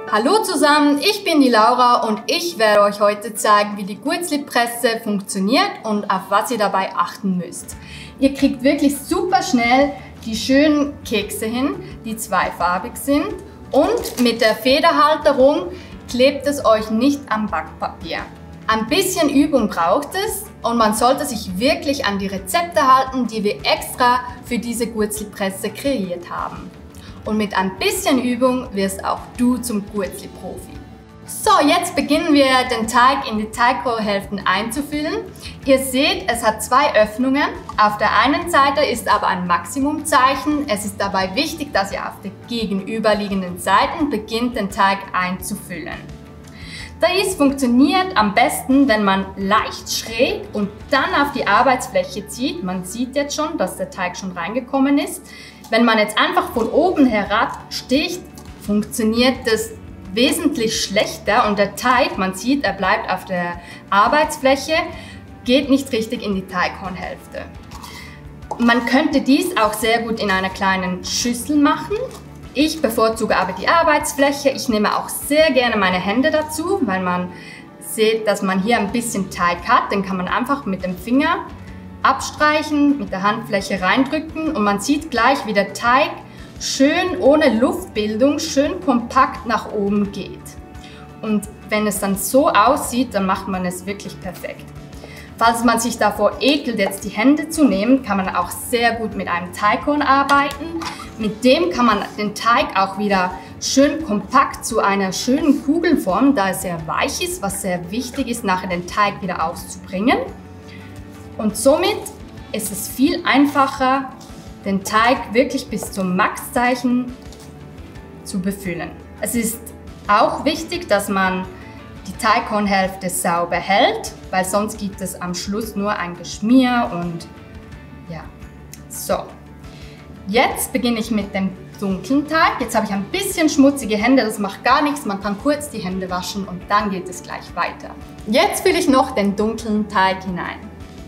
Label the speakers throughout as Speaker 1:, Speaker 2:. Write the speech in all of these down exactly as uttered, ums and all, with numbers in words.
Speaker 1: Hallo zusammen, ich bin die Laura und ich werde euch heute zeigen, wie die Guetzli-Presse funktioniert und auf was ihr dabei achten müsst. Ihr kriegt wirklich super schnell die schönen Kekse hin, die zweifarbig sind, und mit der Federhalterung klebt es euch nicht am Backpapier. Ein bisschen Übung braucht es und man sollte sich wirklich an die Rezepte halten, die wir extra für diese Guetzli-Presse kreiert haben. Und mit ein bisschen Übung wirst auch du zum Guetzli-Profi. So, jetzt beginnen wir, den Teig in die Teigrohrhälften einzufüllen. Ihr seht, es hat zwei Öffnungen. Auf der einen Seite ist aber ein Maximumzeichen. Es ist dabei wichtig, dass ihr auf den gegenüberliegenden Seiten beginnt, den Teig einzufüllen. Dies funktioniert am besten, wenn man leicht schräg und dann auf die Arbeitsfläche zieht. Man sieht jetzt schon, dass der Teig schon reingekommen ist. Wenn man jetzt einfach von oben herab sticht, funktioniert das wesentlich schlechter und der Teig, man sieht, er bleibt auf der Arbeitsfläche, geht nicht richtig in die Teighornhälfte. Man könnte dies auch sehr gut in einer kleinen Schüssel machen. Ich bevorzuge aber die Arbeitsfläche. Ich nehme auch sehr gerne meine Hände dazu, weil man sieht, dass man hier ein bisschen Teig hat. Den kann man einfach mit dem Finger abstreichen, mit der Handfläche reindrücken und man sieht gleich, wie der Teig schön ohne Luftbildung, schön kompakt nach oben geht. Und wenn es dann so aussieht, dann macht man es wirklich perfekt. Falls man sich davor ekelt, jetzt die Hände zu nehmen, kann man auch sehr gut mit einem Teighorn arbeiten. Mit dem kann man den Teig auch wieder schön kompakt zu einer schönen Kugelform, da er sehr weich ist, was sehr wichtig ist, nachher den Teig wieder auszubringen. Und somit ist es viel einfacher, den Teig wirklich bis zum Maxzeichen zu befüllen. Es ist auch wichtig, dass man die Teighornhälfte sauber hält, weil sonst gibt es am Schluss nur ein Geschmier und ja. So, jetzt beginne ich mit dem dunklen Teig. Jetzt habe ich ein bisschen schmutzige Hände, das macht gar nichts. Man kann kurz die Hände waschen und dann geht es gleich weiter. Jetzt fülle ich noch den dunklen Teig hinein.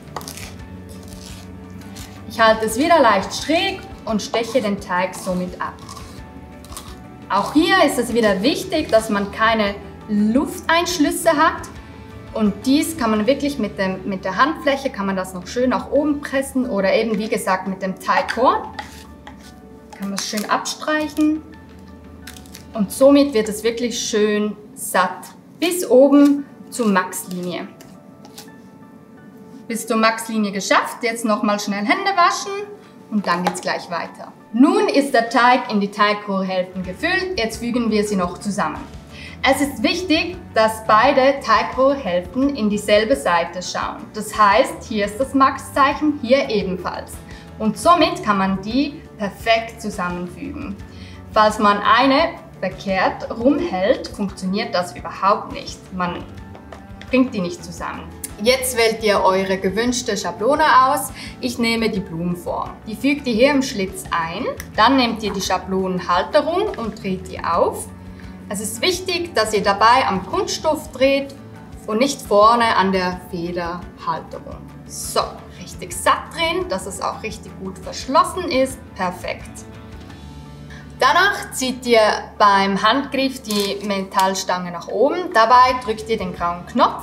Speaker 1: Ich halte es wieder leicht schräg und steche den Teig somit ab. Auch hier ist es wieder wichtig, dass man keine Lufteinschlüsse hat. Und dies kann man wirklich mit, dem, mit der Handfläche, kann man das noch schön nach oben pressen oder eben wie gesagt mit dem Teighorn. Kann man es schön abstreichen und somit wird es wirklich schön satt bis oben zur Maxlinie. Bis zur Maxlinie geschafft, jetzt nochmal schnell Hände waschen und dann geht es gleich weiter. Nun ist der Teig in die Teigrohrhälften gefüllt, jetzt fügen wir sie noch zusammen. Es ist wichtig, dass beide Teigrohrhälften in dieselbe Seite schauen. Das heißt, hier ist das Maxzeichen, hier ebenfalls. Und somit kann man die perfekt zusammenfügen. Falls man eine verkehrt rumhält, funktioniert das überhaupt nicht. Man bringt die nicht zusammen. Jetzt wählt ihr eure gewünschte Schablone aus. Ich nehme die Blumenform. Die fügt ihr hier im Schlitz ein. Dann nehmt ihr die Schablonenhalterung und dreht die auf. Es ist wichtig, dass ihr dabei am Kunststoff dreht und nicht vorne an der Federhalterung. So, richtig satt drehen, dass es auch richtig gut verschlossen ist. Perfekt. Danach zieht ihr beim Handgriff die Metallstange nach oben. Dabei drückt ihr den grauen Knopf.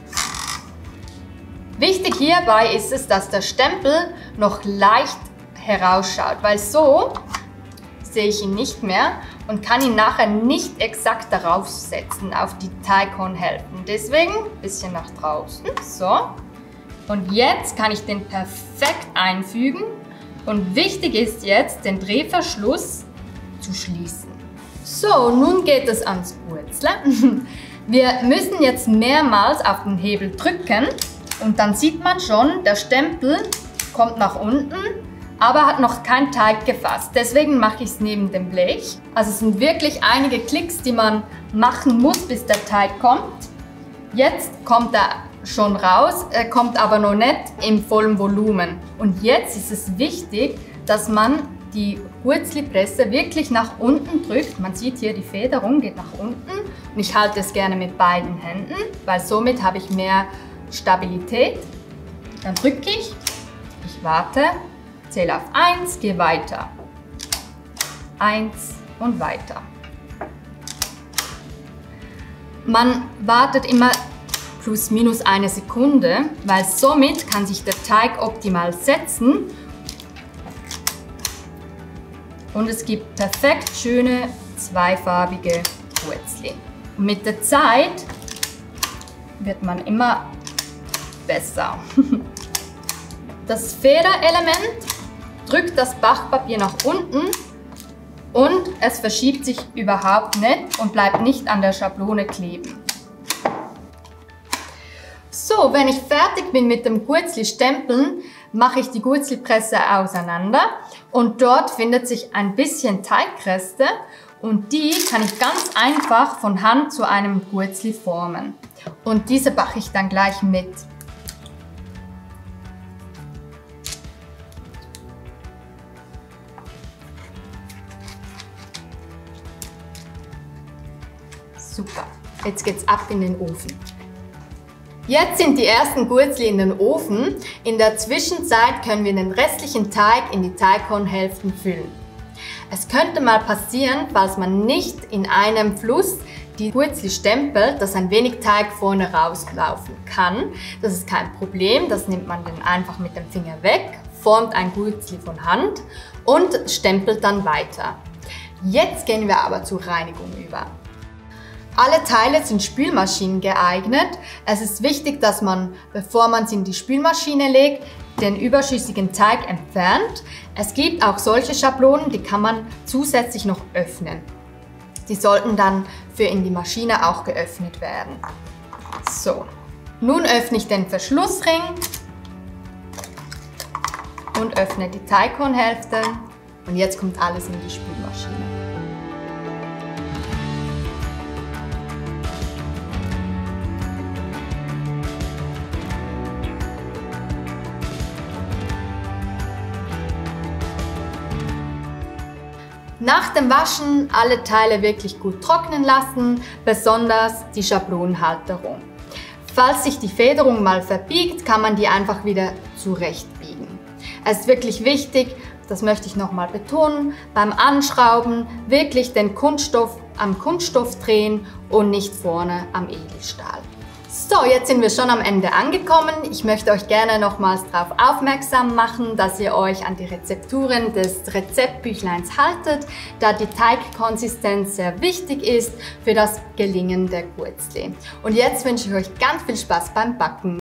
Speaker 1: Wichtig hierbei ist es, dass der Stempel noch leicht herausschaut, weil so sehe ich ihn nicht mehr und kann ihn nachher nicht exakt darauf setzen, auf die Teighornhälften. Deswegen ein bisschen nach draußen, so. Und jetzt kann ich den perfekt einfügen und wichtig ist jetzt, den Drehverschluss zu schließen. So, nun geht es ans Guetzli. Wir müssen jetzt mehrmals auf den Hebel drücken. Und dann sieht man schon, der Stempel kommt nach unten, aber hat noch kein Teig gefasst. Deswegen mache ich es neben dem Blech. Also es sind wirklich einige Klicks, die man machen muss, bis der Teig kommt. Jetzt kommt er schon raus, er kommt aber noch nicht im vollen Volumen. Und jetzt ist es wichtig, dass man die Guetzli-Presse wirklich nach unten drückt. Man sieht hier, die Federung geht nach unten. Und ich halte es gerne mit beiden Händen, weil somit habe ich mehr Stabilität. Dann drücke ich, ich warte, zähle auf eins, gehe weiter. eins und weiter. Man wartet immer plus minus eine Sekunde, weil somit kann sich der Teig optimal setzen und es gibt perfekt schöne zweifarbige Guetzli. Und mit der Zeit wird man immer besser. Das Federelement drückt das Backpapier nach unten und es verschiebt sich überhaupt nicht und bleibt nicht an der Schablone kleben. So, wenn ich fertig bin mit dem Guetzli-Stempeln, mache ich die Guetzli-Presse auseinander und dort findet sich ein bisschen Teigreste und die kann ich ganz einfach von Hand zu einem Guetzli formen. Und diese backe ich dann gleich mit. Super, jetzt geht's ab in den Ofen. Jetzt sind die ersten Guetzli in den Ofen. In der Zwischenzeit können wir den restlichen Teig in die Teigkornhälften füllen. Es könnte mal passieren, falls man nicht in einem Fluss die Guetzli stempelt, dass ein wenig Teig vorne rauslaufen kann. Das ist kein Problem, das nimmt man dann einfach mit dem Finger weg, formt ein Guetzli von Hand und stempelt dann weiter. Jetzt gehen wir aber zur Reinigung über. Alle Teile sind Spülmaschinen geeignet. Es ist wichtig, dass man, bevor man sie in die Spülmaschine legt, den überschüssigen Teig entfernt. Es gibt auch solche Schablonen, die kann man zusätzlich noch öffnen. Die sollten dann für in die Maschine auch geöffnet werden. So, nun öffne ich den Verschlussring und öffne die Teigkornhälfte und jetzt kommt alles in die Spülmaschine. Nach dem Waschen alle Teile wirklich gut trocknen lassen, besonders die Schablonenhalterung. Falls sich die Federung mal verbiegt, kann man die einfach wieder zurechtbiegen. Es ist wirklich wichtig, das möchte ich nochmal betonen, beim Anschrauben wirklich den Kunststoff am Kunststoff drehen und nicht vorne am Edelstahl. So, jetzt sind wir schon am Ende angekommen. Ich möchte euch gerne nochmals darauf aufmerksam machen, dass ihr euch an die Rezepturen des Rezeptbüchleins haltet, da die Teigkonsistenz sehr wichtig ist für das Gelingen der Guetzli. Und jetzt wünsche ich euch ganz viel Spaß beim Backen.